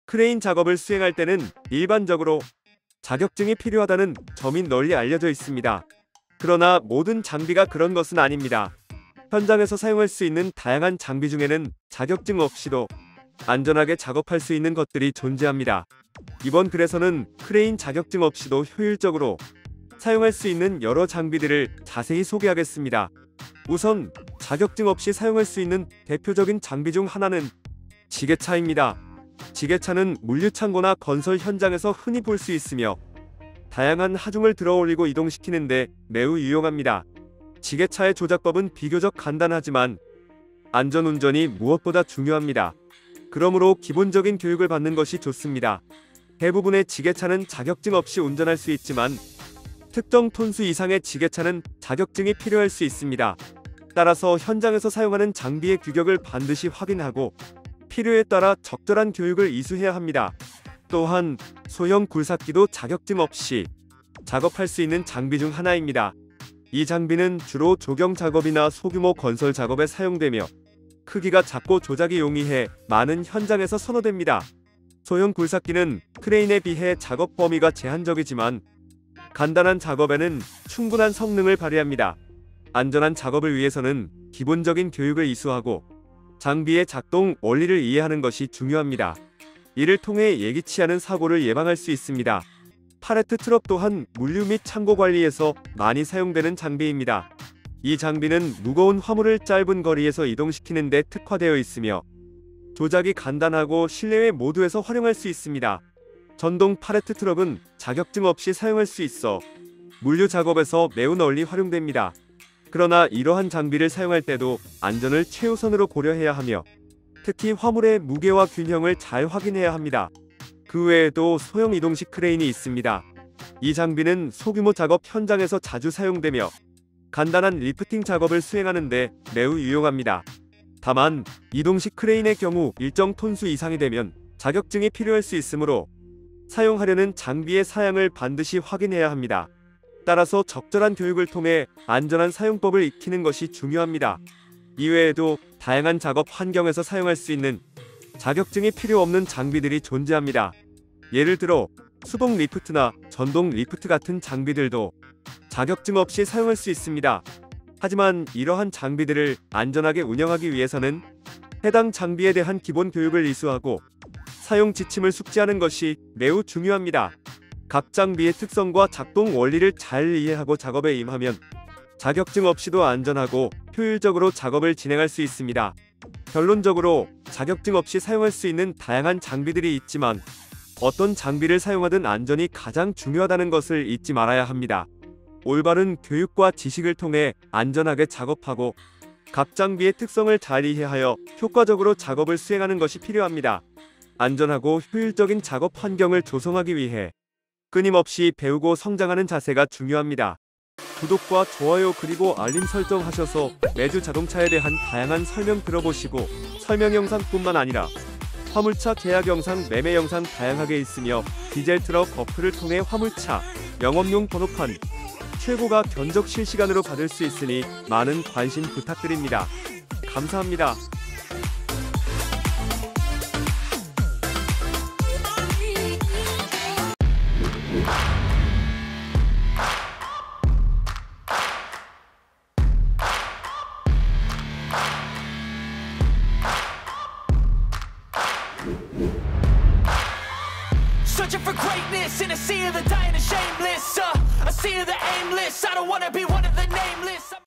크레인 작업을 수행할 때는 일반적으로 자격증이 필요하다는 점이 널리 알려져 있습니다. 그러나 모든 장비가 그런 것은 아닙니다. 현장에서 사용할 수 있는 다양한 장비 중에는 자격증 없이도 안전하게 작업할 수 있는 것들이 존재합니다. 이번 글에서는 크레인 자격증 없이도 효율적으로 사용할 수 있는 여러 장비들을 자세히 소개하겠습니다. 우선 자격증 없이 사용할 수 있는 대표적인 장비 중 하나는 지게차입니다. 지게차는 물류창고나 건설 현장에서 흔히 볼 수 있으며 다양한 하중을 들어올리고 이동시키는데 매우 유용합니다. 지게차의 조작법은 비교적 간단하지만 안전운전이 무엇보다 중요합니다. 그러므로 기본적인 교육을 받는 것이 좋습니다. 대부분의 지게차는 자격증 없이 운전할 수 있지만 특정 톤수 이상의 지게차는 자격증이 필요할 수 있습니다. 따라서 현장에서 사용하는 장비의 규격을 반드시 확인하고 필요에 따라 적절한 교육을 이수해야 합니다. 또한 소형 굴삭기도 자격증 없이 작업할 수 있는 장비 중 하나입니다. 이 장비는 주로 조경 작업이나 소규모 건설 작업에 사용되며 크기가 작고 조작이 용이해 많은 현장에서 선호됩니다. 소형 굴삭기는 크레인에 비해 작업 범위가 제한적이지만 간단한 작업에는 충분한 성능을 발휘합니다. 안전한 작업을 위해서는 기본적인 교육을 이수하고 장비의 작동 원리를 이해하는 것이 중요합니다. 이를 통해 예기치 않은 사고를 예방할 수 있습니다. 팔레트 트럭 또한 물류 및 창고 관리에서 많이 사용되는 장비입니다. 이 장비는 무거운 화물을 짧은 거리에서 이동시키는 데 특화되어 있으며 조작이 간단하고 실내외 모두에서 활용할 수 있습니다. 전동 팔레트 트럭은 자격증 없이 사용할 수 있어 물류 작업에서 매우 널리 활용됩니다. 그러나 이러한 장비를 사용할 때도 안전을 최우선으로 고려해야 하며 특히 화물의 무게와 균형을 잘 확인해야 합니다. 그 외에도 소형 이동식 크레인이 있습니다. 이 장비는 소규모 작업 현장에서 자주 사용되며 간단한 리프팅 작업을 수행하는 데 매우 유용합니다. 다만 이동식 크레인의 경우 일정 톤수 이상이 되면 자격증이 필요할 수 있으므로 사용하려는 장비의 사양을 반드시 확인해야 합니다. 따라서 적절한 교육을 통해 안전한 사용법을 익히는 것이 중요합니다. 이외에도 다양한 작업 환경에서 사용할 수 있는 자격증이 필요 없는 장비들이 존재합니다. 예를 들어 수동 리프트나 전동 리프트 같은 장비들도 자격증 없이 사용할 수 있습니다. 하지만 이러한 장비들을 안전하게 운영하기 위해서는 해당 장비에 대한 기본 교육을 이수하고 사용 지침을 숙지하는 것이 매우 중요합니다. 각 장비의 특성과 작동 원리를 잘 이해하고 작업에 임하면 자격증 없이도 안전하고 효율적으로 작업을 진행할 수 있습니다. 결론적으로 자격증 없이 사용할 수 있는 다양한 장비들이 있지만 어떤 장비를 사용하든 안전이 가장 중요하다는 것을 잊지 말아야 합니다. 올바른 교육과 지식을 통해 안전하게 작업하고 각 장비의 특성을 잘 이해하여 효과적으로 작업을 수행하는 것이 필요합니다. 안전하고 효율적인 작업 환경을 조성하기 위해 끊임없이 배우고 성장하는 자세가 중요합니다. 구독과 좋아요 그리고 알림 설정하셔서 매주 자동차에 대한 다양한 설명 들어보시고 설명 영상뿐만 아니라 화물차 계약 영상, 매매 영상 다양하게 있으며 디젤 트럭 어플을 통해 화물차 영업용 번호판 최고가 견적 실시간으로 받을 수 있으니 많은 관심 부탁드립니다. 감사합니다. Searching for greatness in a sea of the dying and shameless, a sea of the aimless. I don't wanna be one of the nameless.